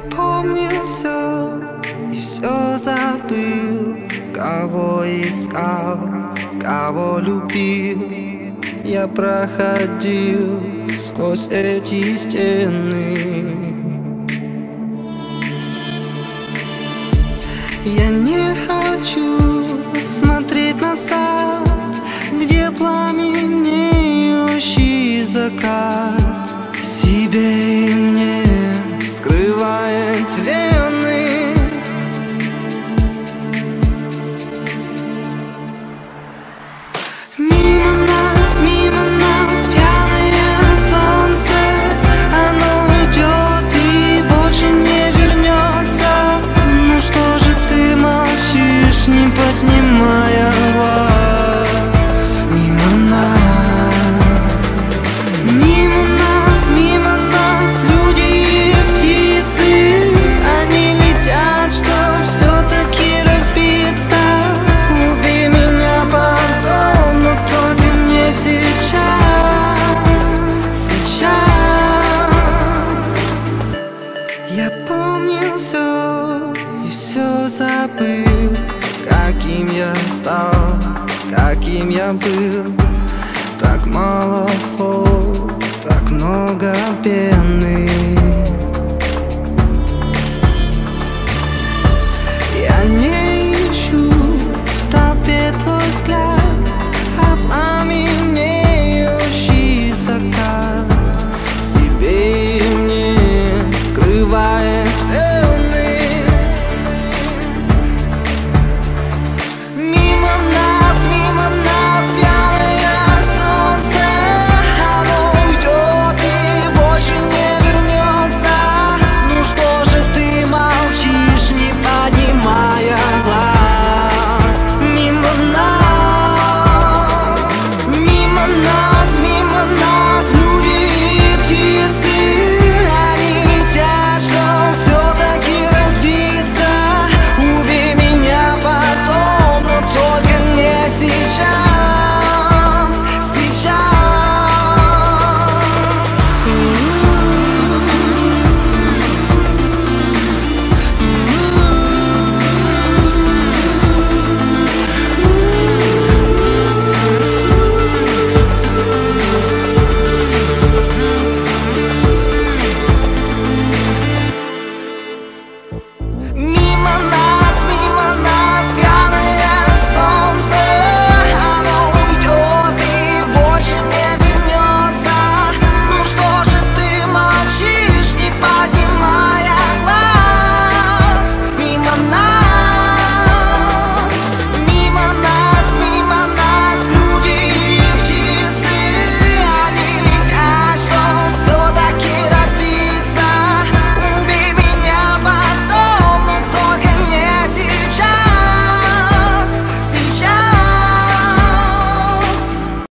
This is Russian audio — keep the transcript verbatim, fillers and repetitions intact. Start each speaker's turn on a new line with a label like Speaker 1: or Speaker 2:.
Speaker 1: помнил все и все забыл. Кого искал, кого любил. Я проходил сквозь эти стены. Я не хочу смотреть назад, где пламенеющий закат себе и мне вскрывает вены. Мимо нас, мимо нас пьяное солнце, оно уйдет и больше не вернется. Ну что же ты молчишь, не поднимая глаз? Мимо нас, мимо нас, мимо нас люди и птицы, они летят, чтоб все-таки разбиться. Убей меня потом, но только не сейчас, сейчас. Я помнил все и все забыл, каким я стал, каким я был. Так мало